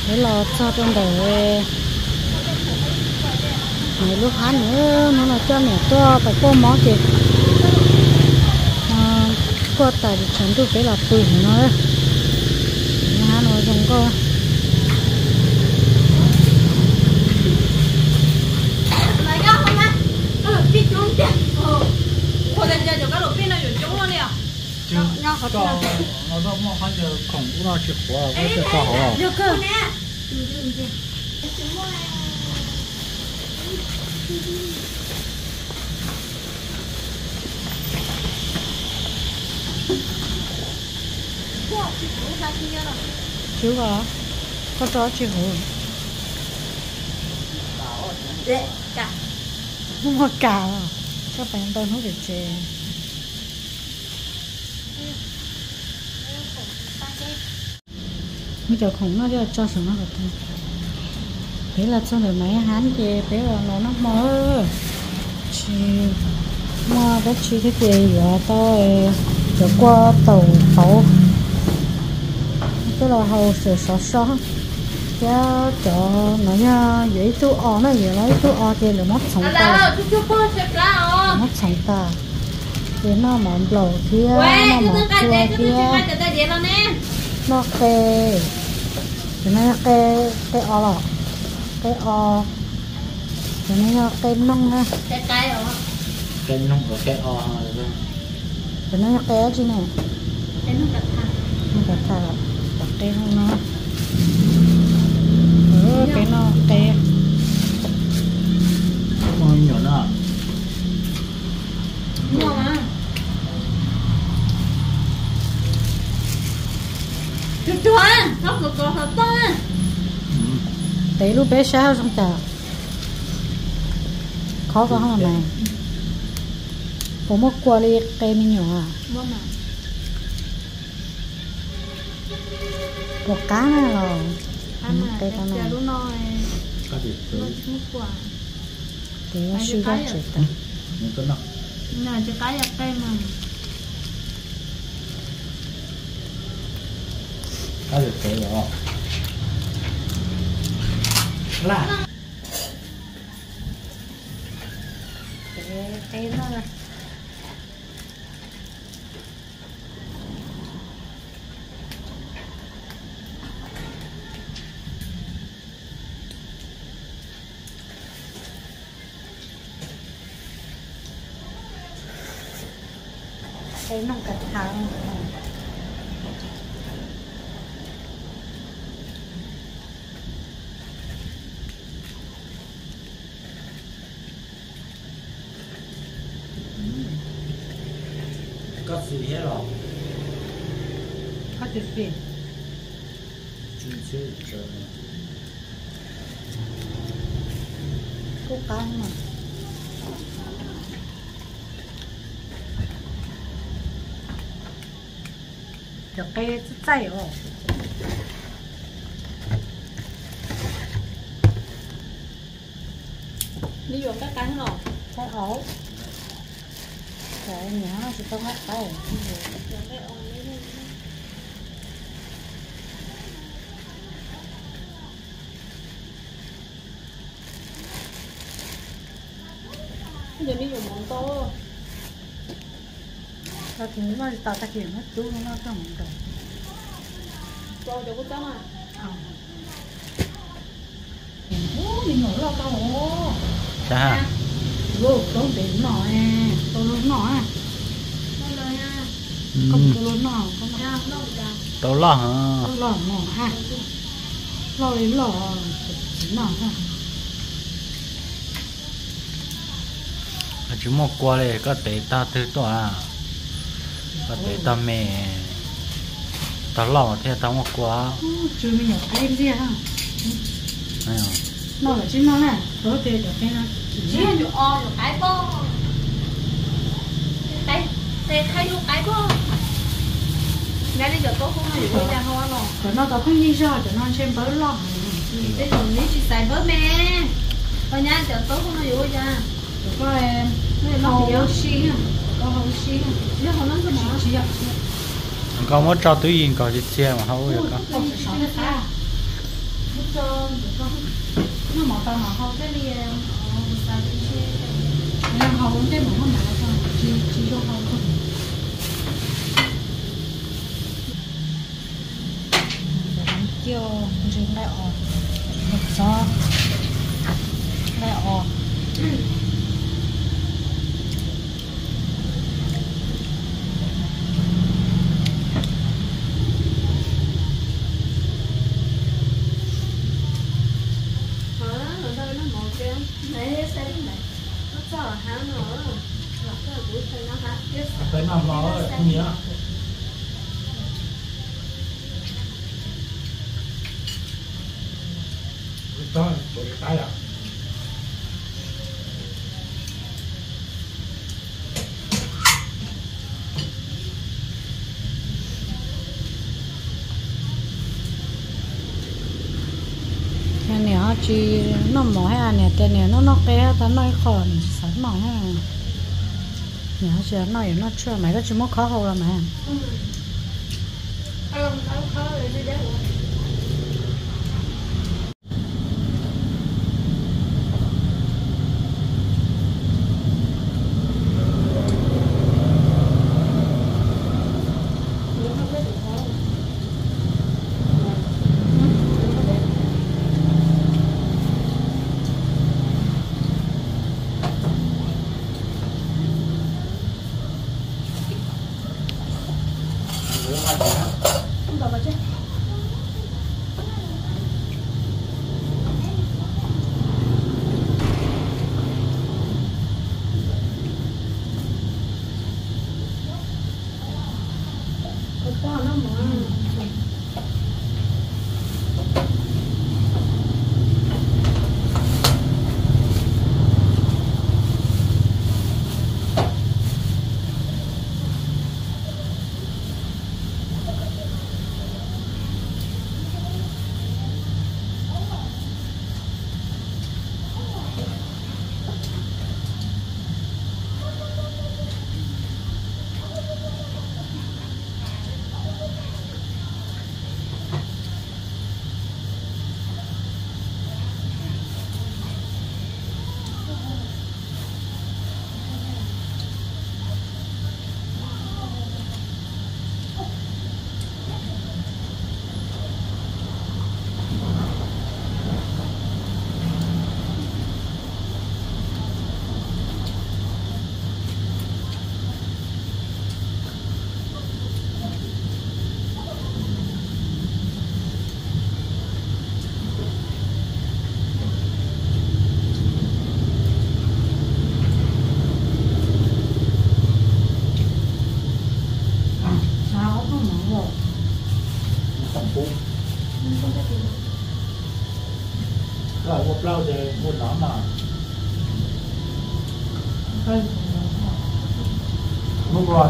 để lo cho trong đời này lúc hắn nữa nó là cho mẹ to phải cô mó kìa cô tại thì chẳng tôi phải là tùy nó nhà nó dùng cô nó đâu mà hắn giờ khổng cũng là chịu khổ cái cái sao hả? được cơ. Chịu hả? Có chó chịu hả? Dễ cả. Không có cả à? Các bạn tôi không được chê. Bây giờ khủng nó cho sự nó được thôi. Thế là cho được mấy hắn kìa, thế là nó mơ. Chị mua cái chi thế kìa giờ tôi trở qua tàu tức là hầu sửa xóa cái cho nó nha vậy tôi nó vậy lấy tôi thì là mất sống ta mất sống ta thì nó mỏng lẩu kia nó mỏng chua kia nó kê thì nó kê cái lọ cái thì nó kê nông ha cái nông ở cái thì nó kê chứ nè nó đặt thà đặt kê không nó cái nó kê ôi nhỏ nó tí lúc bé sao xong chả khó có không này có một quả đi cây mình nhỏ à một cá này rồi cây con này thì nó suy ra chết ta này cho cái cây mà cá được thế rồi là cây nó là cây nó cạch thang có gì hết rồi có gì gì chính xác rồi cố gắng mà được cây chạy rồi đi vô các cánh rồi cái ổ cái nhỏ nó sẽ không hết tay giờ đi vô món to ta thì nó tạo ta kiện hết chú nó không được to cho có chấm à mình ngủ lo tao cha vô tao đến nọ tao lớn nọ không tao lớn nọ không tao lo hả tao lỏ nọ ha lo đến lỏ nọ ha chú một qua đây có thể ta thứ to à có thể ta mẹ ta lo thì ta một qua chú mình nhỏ cái gì ha nó là chính nó nè có thể được cái nó chỉ là chỗ chỗ cái bò cái khai lúc cái bò ngay đây giờ tôi không nói gì ra hoa rồi rồi nó tao không đi ra cho nó xem bớt lo đây rồi nếu chị xài bớt mẹ thôi nha giờ tôi không nói gì ra có em hầu xí có hầu xí nếu hầu nó cứ mở chị ạ có một trò túi yên có chiếc xe mà không được có cho nó một tao mà không cái đi nó không cái mà không mà sao chỉ cho không thôi chiều riêng lại ổn một gió lại ổn cái nào nó không nhớ đó tôi cái à anh nè chỉ nó mỏ hay anh nè tên nè nó cái ta nói còn sẵn mỏ ha nè chỉ nói nó chưa mày đó chỉ mất khó hơn mà không đâu chứ có nó mà rồi một lâu thì một nó mà một rồi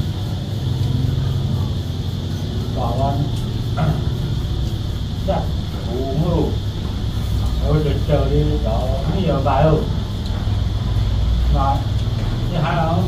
bảo anh chắc uống luôn rồi để chờ đi đó bây giờ bài không rồi như hai không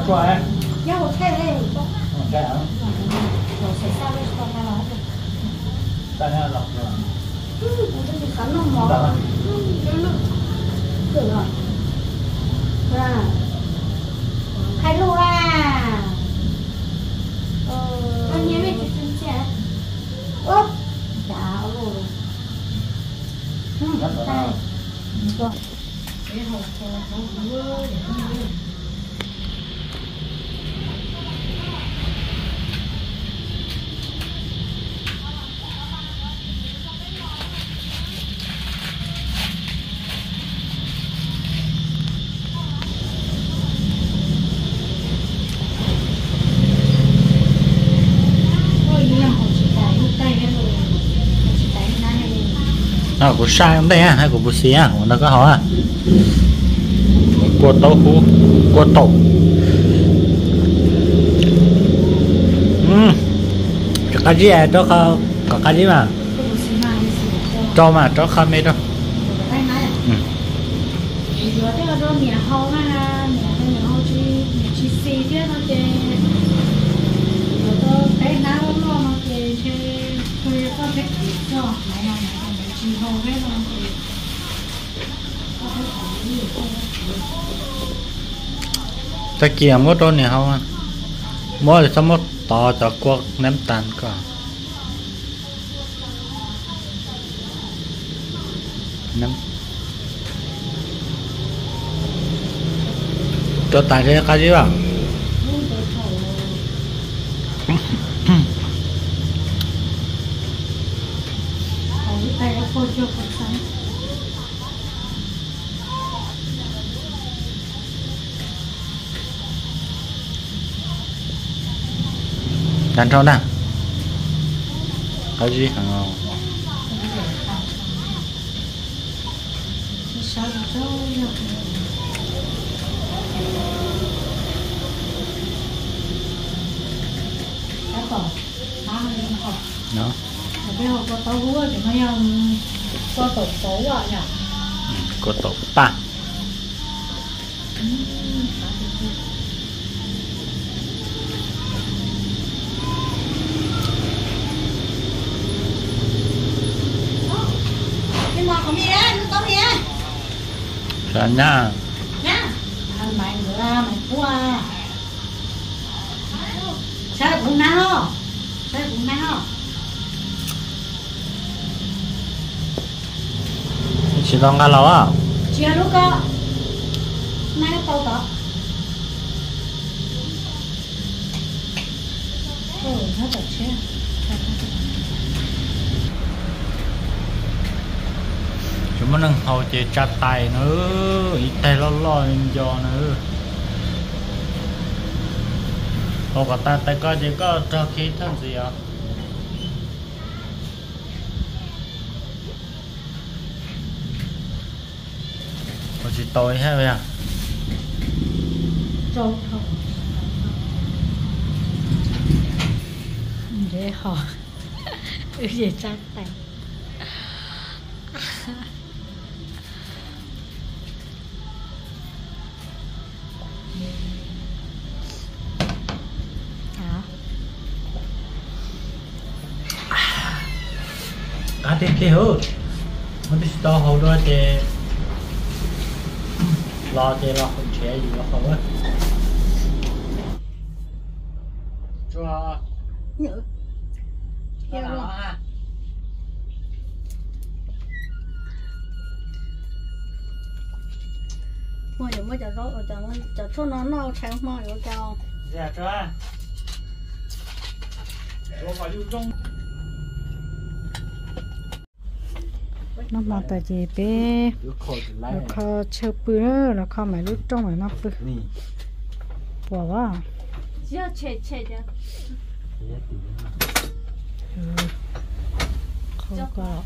chua ấy. nhau một thế này Cái hả? rồi sẽ sao đây con ta nói được Cái này lọc rồi. cái gì cắn nó mỏ được rồi ra hay luôn à con nhớ về chuyện trẻ ốp chào rồi đây con cái hộp của sai không đây à hay của bút xí à nó có hỏi à của tàu hú của tàu cái gì à đó không có cái gì mà cho mà cho không mấy đâu ta kia mất đâu nè không à mất thì sao mất to cho quốc ném tàn cả ném cho tàn cái gì vậy đàn trâu nè cái gì hả nó bây giờ có tàu hú thì nó có tổ số à nhỉ có tổ ba sao nhá ăn mày nữa mày qua sao cũng nào chỉ đang ăn lâu à chưa lúc đó nay nó tàu đó nó thật chứ chúng nó nâng hầu chế chặt tay nữa ít tay lo do nữa hồ cả ta tay có chỉ có cho khí thân gì à có chỉ tôi hay vậy à trâu thôi để họ để chặt tay thì hư mình đi to hầu đó thì lo không chế gì lo không á cho nhớ mua những mấy chợ rốt ở chợ số nó sáng mò ở cho dạ cho phải lưu trong nó mà tại gì bé nó kho chơi bự nữa nó kho mày lúc trong mày nó bự bỏ vào chơi không có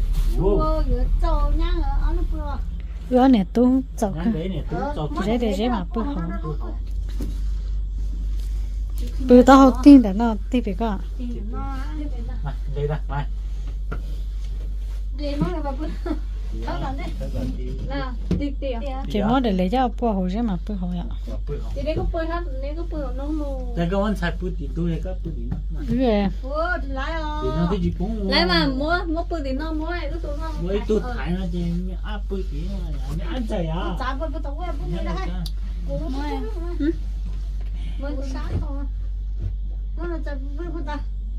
ứa này tôi chọc cái để mà bự hỏng bự tao học tin để nó tin về cả đây đây này để nó là bự Tháo lần đi. Nè, đi tiền. chỉ muốn để lấy cho bữa hồi chứ mà bữa hồi ạ Thì đấy có bơi hết, nếu có bơi nó mù. đây có anh sai bữa thì tôi có bữa thì nó đúng rồi Ủa, thì lái à. thì nó cái gì cũng Lấy mà mua bơi thì nó mua này, cái tụi nó. mấy tôi thải nó chỉ bữa thì nó ăn chay à Chả bơi tao quên bơi này. Mua này. Bơi từ sáng thôi. Nó là chả bơi ta.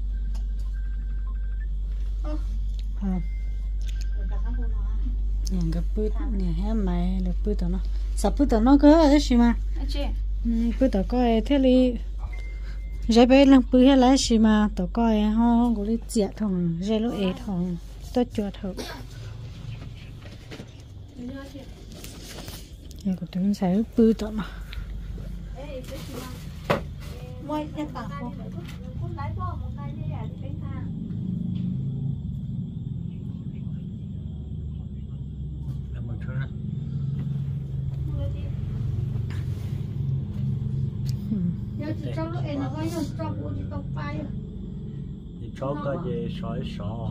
những cái bữa này hay mày được bữa tao nó sắp bữa tao nó có cái gì mà bữa tao coi thế li dễ bé lần bữa hay là gì mà tao coi ho có đi chẹt thằng dễ lúc ấy thằng tốt cho thằng những cái thứ sai bữa tao mà Moi em bảo không. Trong lúc em nó có những trong của những tông phai thì cho cái gì sỏi sọ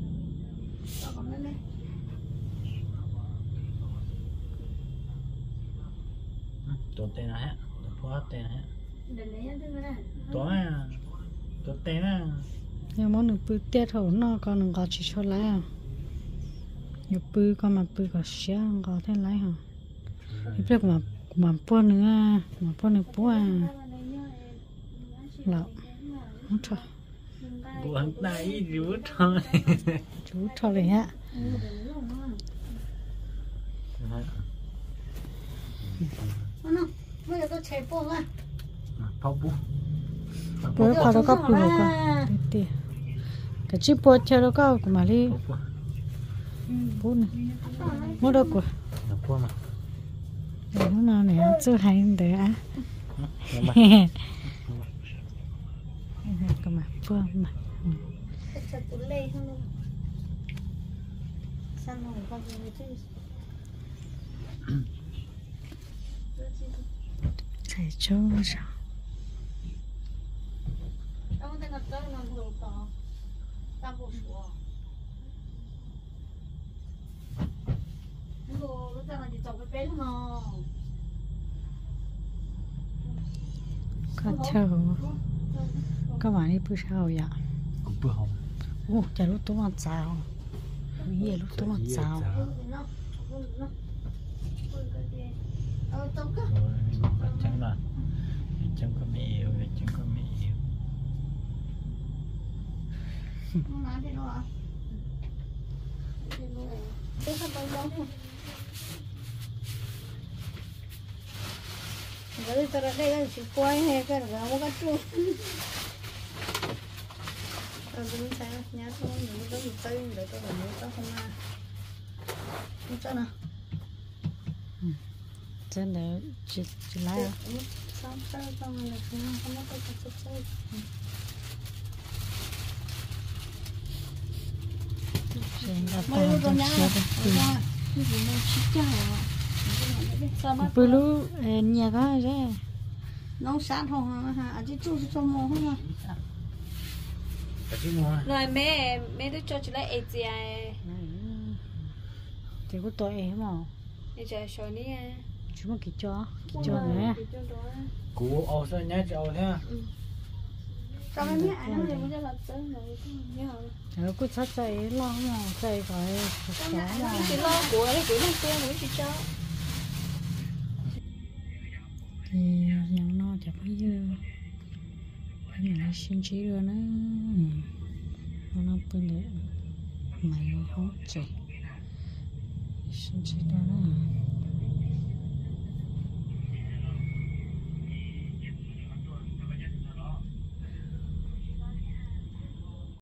tổ tên là hết tổ tên là hết tổ tên là nhưng món được bữa tiết hậu nó còn đừng có chỉ cho lái à nhiều bữa con mà bữa có xé có thế lái hả biết mà bữa nữa bữa lọ không cho buồn tay chú cho này hả bây giờ tôi chạy bộ à phao bún bữa phao đó có bùa cả đi cái chiếc bùa chơi đó có của mà đi bùa này mua đâu của nó nào này chưa hay để á cái mà bùa mà chạy chỗ sao có theo các bạn đi bữa sau vậy bữa hồng ô chả lúc tôi mà chào gì lúc tôi mà chào chẳng là chẳng có mẹ yêu chẳng có mẹ yêu Jadi terada si kuai heker, kamu kan tuh. Kalau saya nyata mình có một tay để tôi làm cái không à. Không sao nào. 真的只来了。 sao sao mình là không có cái chút chơi. 现在大家都学的不。不如nhà có thế. Nấu sát không hả? Chứ chú cho mua không à? Rồi mẹ tôi cho chị lấy gì à? Thì có tội em mà. Để cho số ní à. Chú mà kỹ cho nè. Cú ô sao nhá cho thế? Sao mẹ ăn nó liền cho lật chân rồi nhớ. Nó cứ sát chạy lo mà chạy gọi sáng mà. Chị lo của đấy của nó kia mới chị cho. Thì nhận nó chả bao giờ phải là xin chỉ rồi nó bên đấy mày không chạy xin chỉ đó nữa